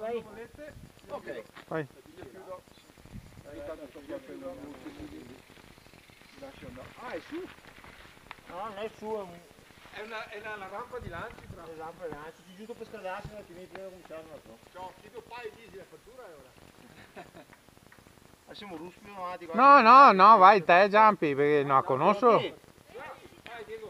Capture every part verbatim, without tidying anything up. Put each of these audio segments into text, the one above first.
vai. Ok. Vai. Ah, è su? No, non è su, è un... È una, è una, una rampa di lanci, fra. Una rampa di lancio, si giusto per scadarsi, altrimenti prima cominciare non so. Ciao, chiedo un paio di la fattura e ora. Siamo ruspi avanti. No, no, no, vai te Giampi, perché non la conosco. Vai, Diego.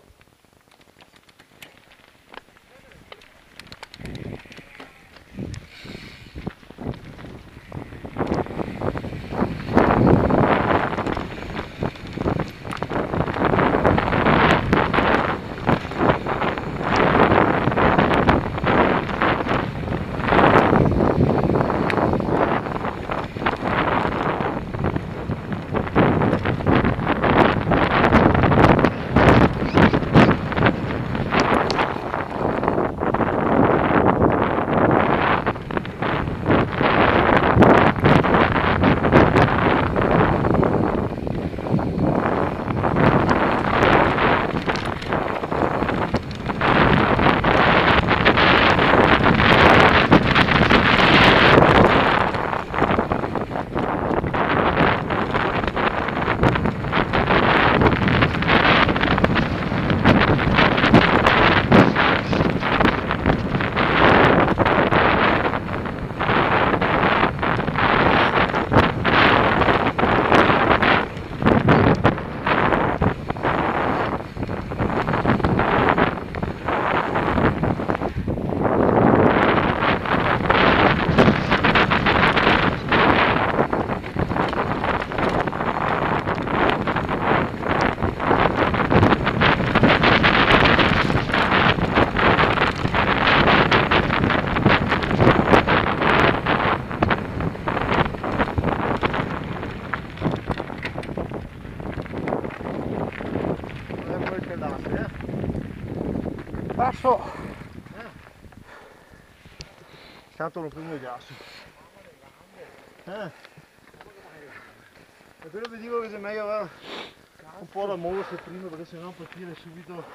Passo. Tanto lo primo grasso. Eh. E quello vi dico che se meglio avere un po' da morso prima perché sennò partire subito.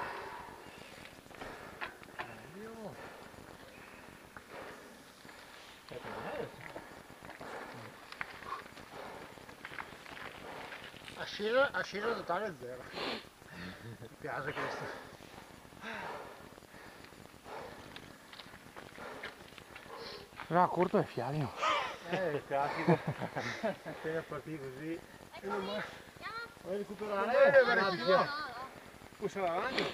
Ascesa, ascesa totale zero. Mi piace questo. No, corto e fialino. Eh, il classico. Appena partito così. E non mai. Vuoi recuperare? No, no, no, no. Scusa davanti.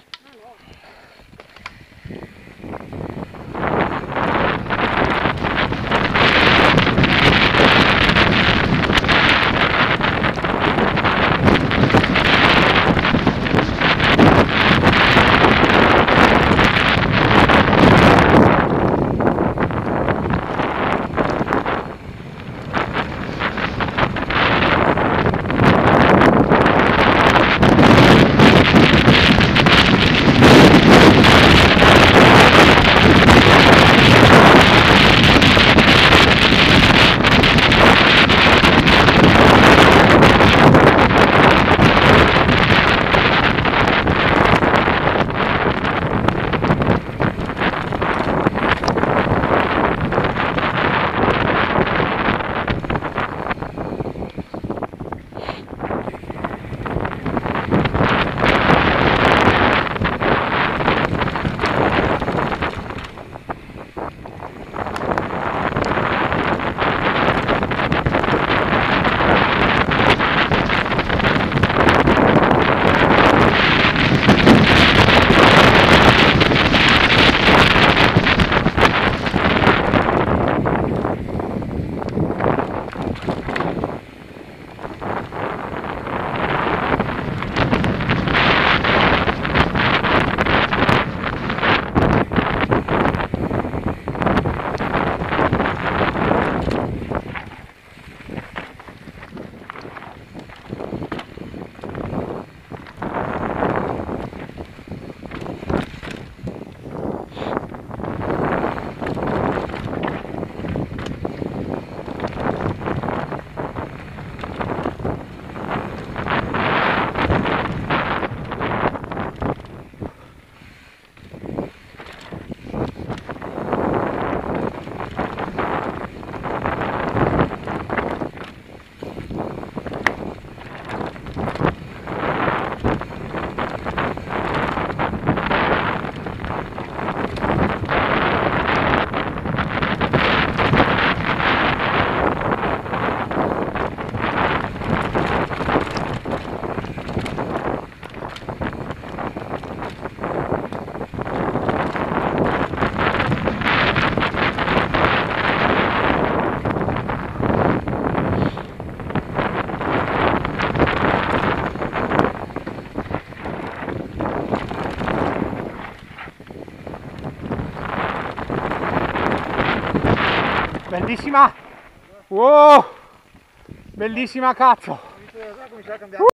Bellissima! Wow! Bellissima cazzo! Comincia a cambiare.